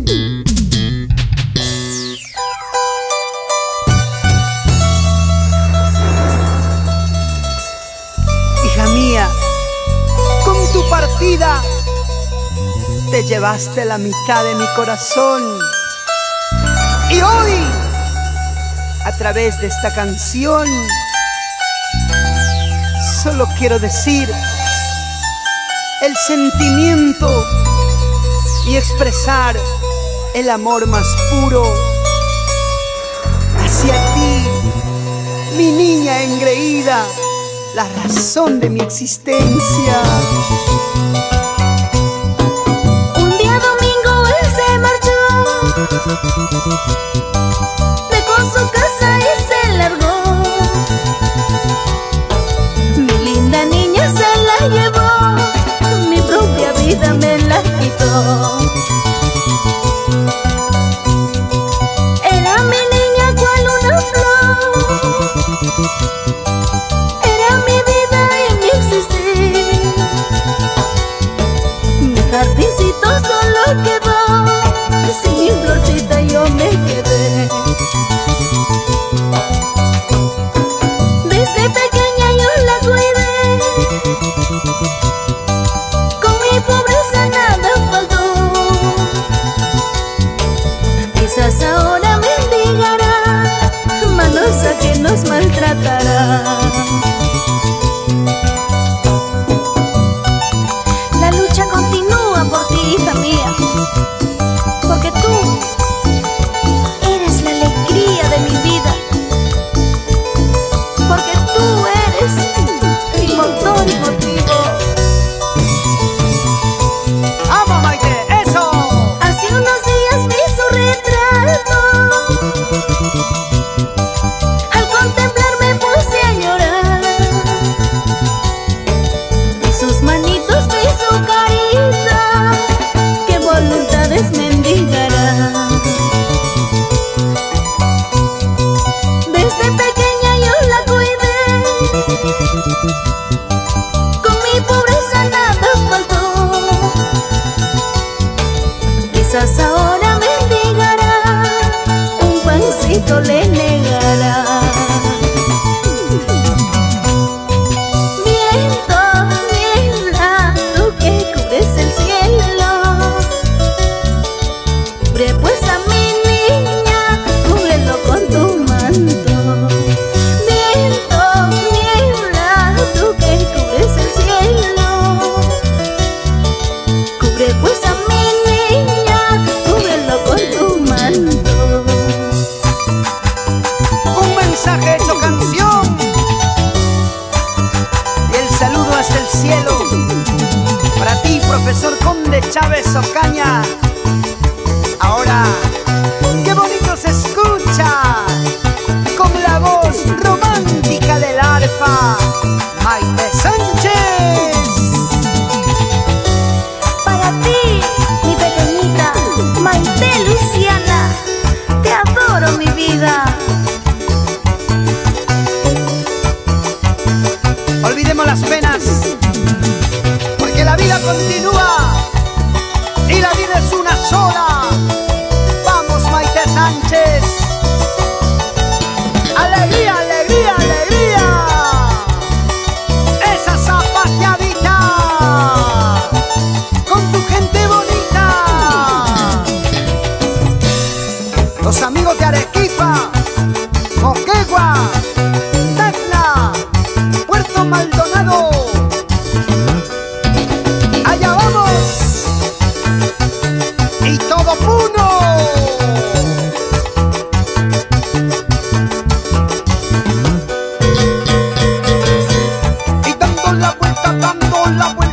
Hija mía, con tu partida te llevaste la mitad de mi corazón. Y hoy, a través de esta canción, solo quiero decir el sentimiento y expresar el amor más puro hacia ti, mi niña engreída, la razón de mi existencia. Un día domingo él se marchó, dejó su casa y se largó. Mi linda niña se la llevó, mi propia vida me la quitó. Era mi niña cual una flor, era mi vida y mi existir. Mi jardincito solo quedó, sin florcita yo me quedé. Desde pequeña yo la cuidé, con mi pobreza nada faltó. Quizás ahora mendigará, manos ajenos maltratará. La lucha continúa por ti, hija mía, porque tú eres la alegría de mi vida, porque tú eres mi motor y motivo. ¡Vamos, Maite! ¡Eso! Hace unos días vi su retrato, al contemplar me puse a llorar. De sus manitos vi su carita, que voluntades mendigará. Desde pequeña yo la cuidé, con mi pobreza nada faltó. Quizás ahora mendigará, un pancito le negará. Viento, niebla, tú que cubres el cielo, cubre pues a mi niña, cúbrelo con tu manto. Viento, niebla, tú que cubres el cielo, cubre pues a mi niña, cúbrelo con tu manto. Un mensaje hecho canción y el saludo hasta el cielo para ti, profesor Conde Chávez Ocaña. Ahora, qué bonito se escucha con la voz romántica del arpa, Maite Sánchez. Para ti, mi pequeñita Maite Luciana, te adoro mi vida. Olvidemos las penas, porque la vida continúa y la vida es una sola. Vamos, Maite Sánchez. Alegría, alegría, alegría. Esa zapateadita con tu gente bonita. Los amigos de Arequipa, Moquegua, Tacna, Puerto Maldonado. Allá vamos. Y todo Puno. Y dando la vuelta, dando la vuelta.